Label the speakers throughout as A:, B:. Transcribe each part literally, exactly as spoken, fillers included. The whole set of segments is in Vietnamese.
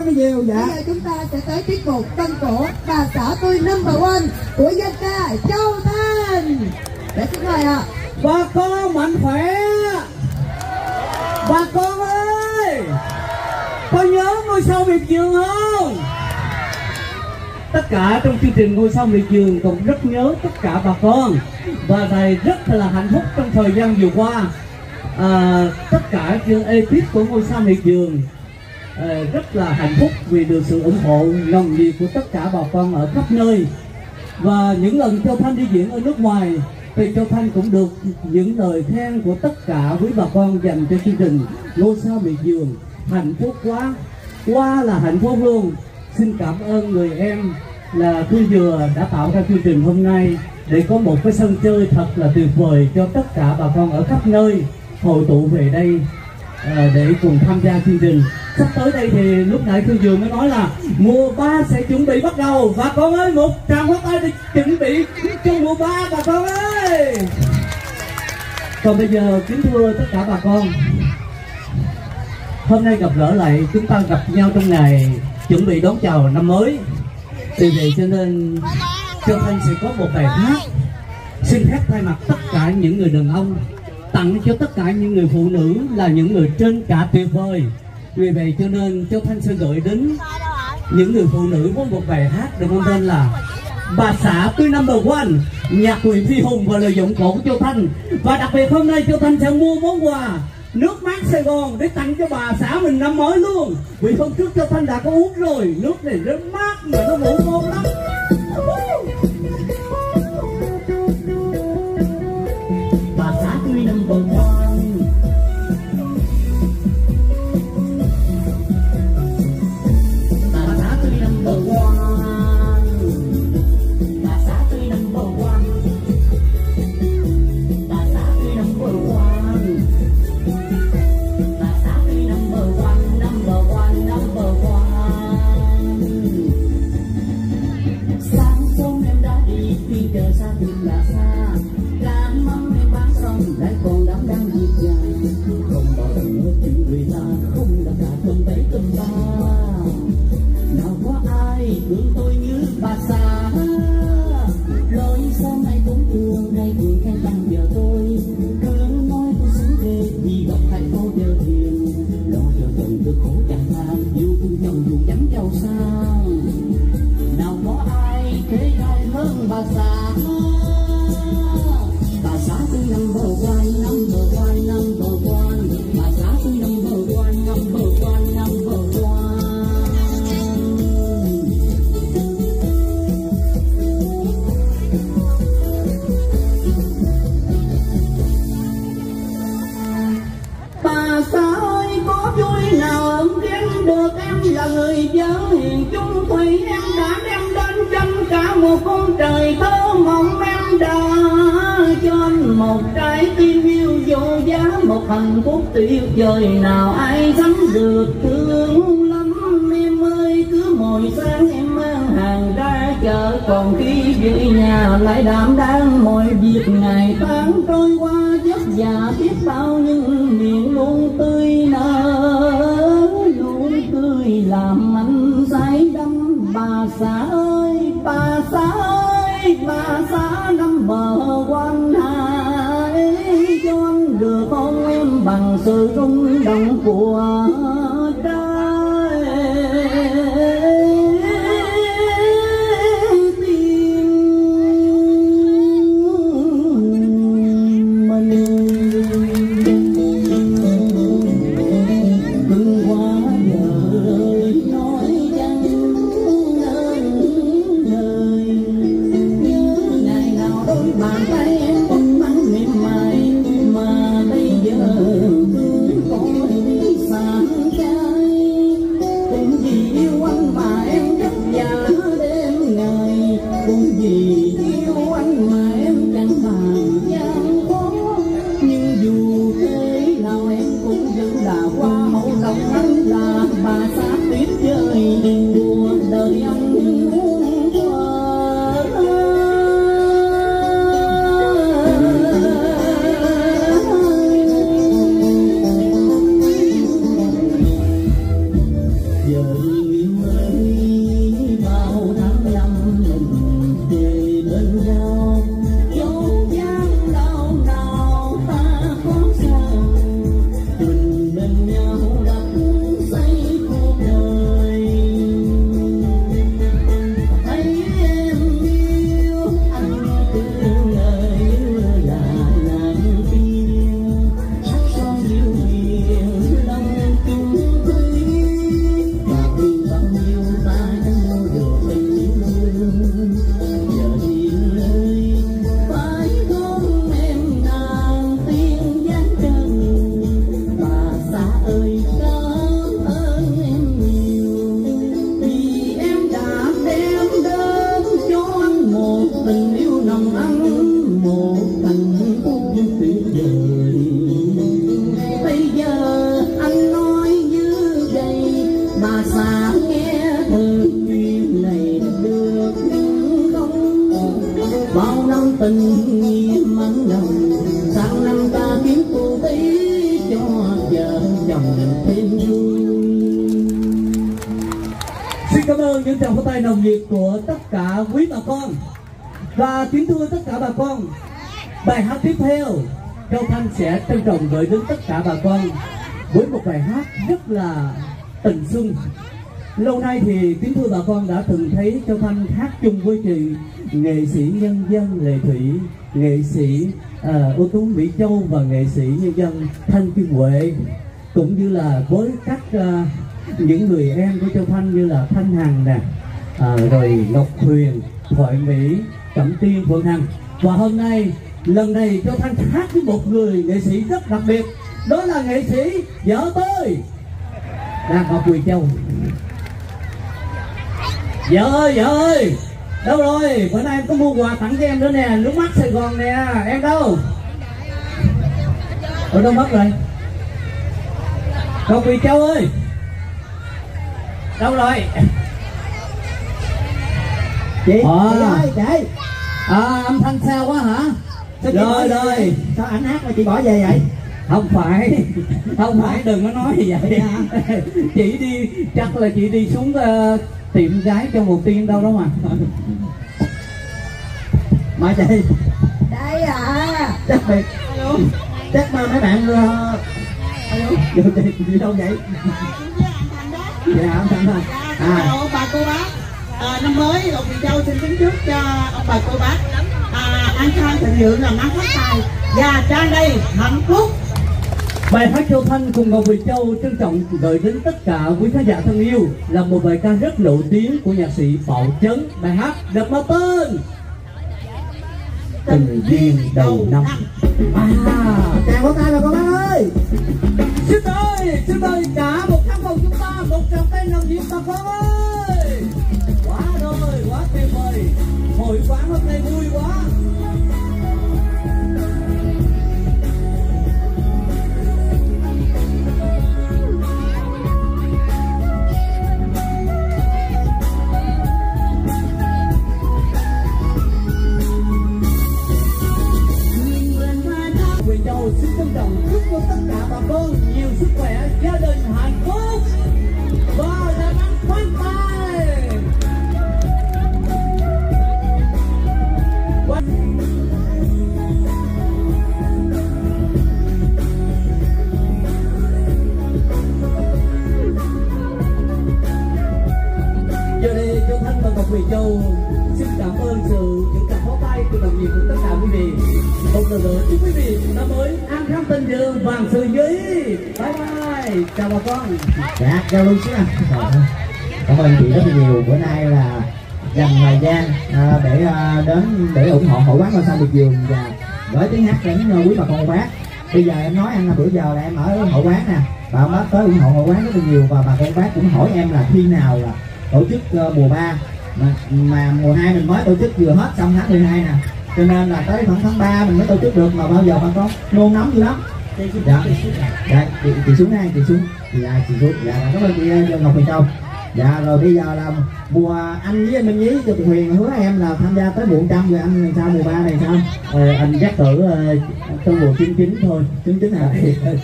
A: Nhiều dạ.
B: Bây giờ chúng ta sẽ tới tiết mục tân cổ Bà xã tôi number one của dân ca Châu Thanh. Để xin mời ạ.
A: Bà con mạnh khỏe. Bà con ơi, có nhớ ngôi sao miệt vườn không? Tất cả trong chương trình ngôi sao miệt vườn cũng rất nhớ tất cả bà con, và thầy rất là hạnh phúc trong thời gian vừa qua. À, tất cả chương ekip của ngôi sao miệt vườn à, rất là hạnh phúc vì được sự ủng hộ nồng nhiệt của tất cả bà con ở khắp nơi. Và những lần Châu Thanh đi diễn ở nước ngoài thì Châu Thanh cũng được những lời khen của tất cả quý bà con dành cho chương trình ngôi sao miệt vườn. Hạnh phúc quá, quá là hạnh phúc luôn. Xin cảm ơn người em là Phương Dừa đã tạo ra chương trình hôm nay để có một cái sân chơi thật là tuyệt vời cho tất cả bà con ở khắp nơi hội tụ về đây à, để cùng tham gia chương trình. Sắp tới đây thì lúc nãy Phương Dừa mới nói là mùa ba sẽ chuẩn bị bắt đầu. Bà con ơi, một tràng pháo tay để chuẩn bị cho mùa ba bà con ơi. Còn bây giờ kính thưa tất cả bà con, hôm nay gặp gỡ lại, chúng ta gặp nhau trong ngày chuẩn bị đón chào năm mới. Vì vậy cho nên Châu Thanh sẽ có một bài hát xin phép thay mặt tất cả những người đàn ông tặng cho tất cả những người phụ nữ là những người trên cả tuyệt vời. Vì vậy cho nên Châu Thanh sẽ gửi đến những người phụ nữ với một bài hát được mang tên là Bà xã tôi number one, nhạc Nguyễn Phi Hùng và lời giọng cổ của Châu Thanh. Và đặc biệt hôm nay Châu Thanh sẽ mua món quà nước mát Sài Gòn để tặng cho bà xã mình năm mới luôn. Vì hôm trước Châu Thanh đã có uống rồi, nước này rất mát mà nó ngủ ngon lắm. Bà xã tôi number one, bà xã tôi number one, bà xã tôi number one, bà xã tôi number one, bà xã tôi number one, number one, number one. Sáng sớm em đã đi khi trời xa thật là xa, cá mắm em bán xong lại còn đám đang nhịp nhàng, không bao giờ nhớ chuyện người ta, không đã cả cơm tấy cơm ba. Nào có ai thương tôi như bà xã, lối sớm nay cũng thương hay thường khen tặng giờ tôi, cứ nói tôi xứng ghê vì gặp thầy cô đều thiền, lo cho chồng tôi khổ chẳng than, yêu thương chồng dù chẳng giàu sang. Nào có ai thế ai hơn bà xã, bà xã tôi number one, number one, number one, bà xã tôi number one, number one, number one. Bà xã ơi có vui nào ấm khen được em là người vợ hiền chung thủy, em đã đem đến chân cả một con trời thơ mộng, em đã cho anh một trái tim yêu vô giá, một hạnh phúc tuyệt vời nào ai sánh được. Thương lắm em ơi, cứ mỗi sáng em mang hàng ra chợ, còn khi về nhà lại đảm đang mọi việc ngày tháng trôi qua vất vả biết bao, nhưng miệng luôn tươi nở, luôn tươi làm anh say đắm. Bà xã ơi, bà xã ơi, bà xã number one, hãy cho anh được hôn em bằng sự rung động của trái tim mình. Đừng quá lời nói chẳng nên lời, như ngày nào đôi bàn tay em bấm bắn mềm mại, mà bây giờ cứ có
C: tình nghiêm mắn nồng, sang năm ta kiếm cô tí cho vợ chồng thêm vui.
A: Xin cảm ơn những tràng pháo tay nồng nhiệt của tất cả quý bà con. Và kính thưa tất cả bà con, bài hát tiếp theo Châu Thanh sẽ trân trọng gửi đến tất cả bà con với một bài hát rất là tình xuân. Lâu nay thì kính thưa bà con đã từng thấy Châu Thanh hát chung với chị nghệ sĩ nhân dân Lệ Thủy, nghệ sĩ uh, ưu tú Mỹ Châu và nghệ sĩ nhân dân Thanh Kim Huệ, cũng như là với các uh, những người em của Châu Thanh như là Thanh Hằng nè, uh, rồi Ngọc Huyền, Thoại Mỹ, Cẩm Tiên, Phượng Hằng. Và hôm nay lần này Châu Thanh hát với một người nghệ sĩ rất đặc biệt, đó là nghệ sĩ vợ tôi đang học Quỳ Châu. Vợ ơi, vợ ơi, đâu rồi? Bữa nay em có mua quà tặng cho em nữa nè, nước mắt Sài Gòn nè, em đâu? Ở đâu mất rồi? Cậu Quỳ Châu ơi, đâu rồi?
C: Chị,
A: à.
C: chị ơi, chị.
A: À, âm thanh sao quá hả? Rồi rồi,
C: sao ảnh hát mà chị bỏ về vậy?
A: Không phải, không phải, đừng có nói như vậy. Chị đi, chắc là chị đi xuống uh, tiệm gái cho một tiên đâu đó mà.
C: Mà chị
B: Đây à.
C: chắc biệt, chắc mà mấy bạn uh... alo, giờ chị đi đâu vậy? Dạ anh Thành thôi.
D: À, ông bà cô bác, à, năm mới Ngọc Quỳ Châu xin kính chúc cho ông bà cô bác à, an khang thịnh vượng, làm ăn phát tài và tràn đầy hạnh phúc.
A: Bài hát Châu Thanh cùng Ngọc Quỳ Châu trân trọng gửi đến tất cả quý khán giả thân yêu là một bài ca rất nổi tiếng của nhạc sĩ Bảo Chấn. Bài hát được mang tên Tình Duyên Đầu Năm.
C: À, chàng có tay rồi con bác ơi.
A: Xin ơi, xin mời cả một khán phòng chúng ta một tràng tay nồng nhiệt bà con ơi. Quá rồi, quá tuyệt vời, hội quán hôm nay vui quá. Quỳ Châu xin trân trọng chúc cho tất cả bà con nhiều sức khỏe, gia đình hạnh phúc và làm ăn phát tài. Giờ đây Châu Thanh và Ngọc Quỳ Châu xin cảm ơn sự những tràng pháo tay từ đồng nghiệp của tất cả quý vị. Một lần nữa chúc quý vị năm mới an khang thịnh vượng, vạn sự như ý. Bye bye, chào bà con.
C: Dạ, chào luôn xíu anh. Cảm ơn chị rất nhiều, bữa nay là dành thời gian à, để à, đến để ủng hộ hội quán Ngôi Sao Miệt Vườn và gửi tiếng hát đến quý bà con cô bác. Bây giờ em nói anh là bữa giờ là em ở hội quán nè, bà bác tới ủng hộ hội quán rất là nhiều và bà con bác cũng hỏi em là khi nào là tổ chức uh, mùa ba mà, mà mùa hai mình mới tổ chức vừa hết xong tháng mười hai nè, cho nên là tới khoảng tháng ba mình mới tổ chức được, mà bao giờ bà con nôn nóng dữ lắm. Dạ, dạ chị, chị xuống đây, chị xuống, dạ chị xuống, dạ cảm ơn chị Ngọc Quỳ Châu. Dạ rồi bây giờ là mùa anh với anh Minh Nhí cho Huyền hứa em là tham gia tới một trăm rồi, anh làm sao mùa ba này sao?
A: Ờ, anh chắc cử uh, trong mùa chín chín thôi.
C: Chín chín hả?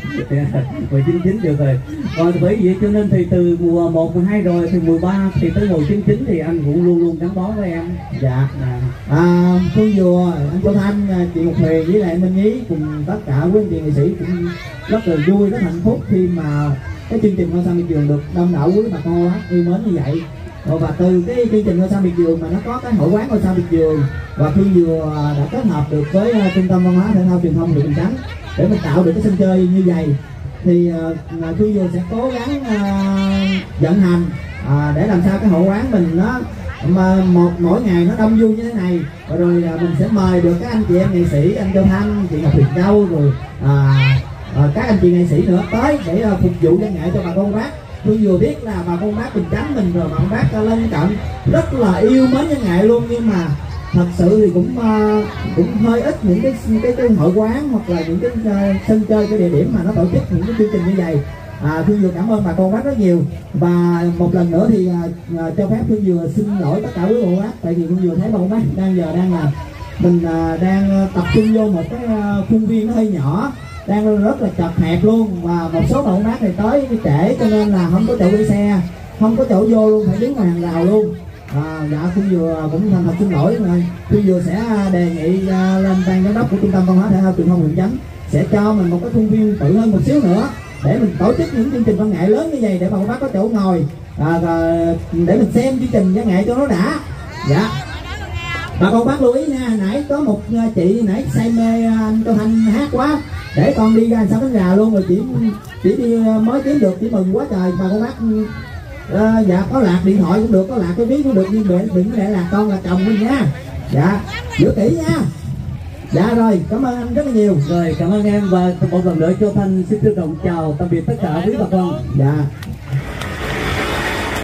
A: Mùa chín chín được rồi. Còn bởi vậy cho nên thì từ mùa một, mùa hai rồi thì mùa ba thì tới mùa chín chín thì anh cũng luôn luôn gắn bó với em.
C: Dạ. À, Phương Dùa, anh Châu Thanh, chị Ngọc Huyền với lại anh Minh Nhí cùng tất cả quý anh chị nghệ sĩ cũng rất là vui, rất hạnh phúc khi mà cái chương trình Ngôi Sao Miệt Vườn được đông đảo quý bà con yêu mến như vậy. Và từ cái chương trình Ngôi Sao Miệt Vườn mà nó có cái hội quán Ngôi Sao Miệt Vườn và Phương Dùa đã kết hợp được với uh, trung tâm văn hóa thể thao truyền thông huyện Bình Chánh để mình tạo được cái sân chơi như vậy, thì uh, Phương Dùa sẽ cố gắng uh, vận hành uh, để làm sao cái hội quán mình nó mà một mỗi ngày nó đông vui như thế này, rồi, rồi uh, mình sẽ mời được các anh chị em nghệ sĩ, anh Châu Thanh, chị Ngọc Huyền Châu, rồi uh, À, các anh chị nghệ sĩ nữa tới để uh, phục vụ văn nghệ cho bà con bác. Tôi vừa biết là bà con bác Bình Chánh mình rồi bà con bác uh, lân cận rất là yêu mến văn nghệ luôn, nhưng mà thật sự thì cũng uh, cũng hơi ít những cái cái, cái hội quán hoặc là những cái uh, sân chơi, cái địa điểm mà nó tổ chức những cái chương trình như vậy. À, Phương vừa cảm ơn bà con bác rất nhiều, và một lần nữa thì uh, uh, cho phép Phương vừa xin lỗi tất cả quý bà con bác, tại vì Phương vừa thấy bà con bác đang giờ đang là mình à, đang tập trung vô một cái à, khuôn viên nó hơi nhỏ, đang rất là chật hẹp luôn, và một số bạn bác này tới trễ cho nên là không có chỗ gửi xe, không có chỗ vô luôn, phải đứng ngoài hàng rào luôn. À, dạ Phương vừa cũng thành thật xin lỗi rồi, Phương vừa sẽ đề nghị uh, lên ban giám đốc của trung tâm văn hóa thể thao truyền thông huyện Chánh sẽ cho mình một cái khuôn viên bự hơn một xíu nữa để mình tổ chức những chương trình văn nghệ lớn như vậy, để bà con bác có chỗ ngồi à, và để mình xem chương trình văn nghệ cho nó đã. Dạ bà con bác lưu ý nha, nãy có một chị nãy say mê anh Châu Thanh hát quá, để con đi ra sao cánh gà luôn rồi, chỉ chỉ đi mới kiếm được, chỉ mừng quá trời. Bà con bác à, dạ có lạc điện thoại cũng được, có lạc cái ví cũng được, nhưng đừng đừng để lạc con là chồng mình nha. Dạ giữ kỹ nha. Dạ rồi, cảm ơn anh rất là nhiều.
A: Rồi cảm ơn em, và một lần nữa Châu Thanh xin trân trọng chào tạm biệt tất cả quý bà con.
C: Dạ.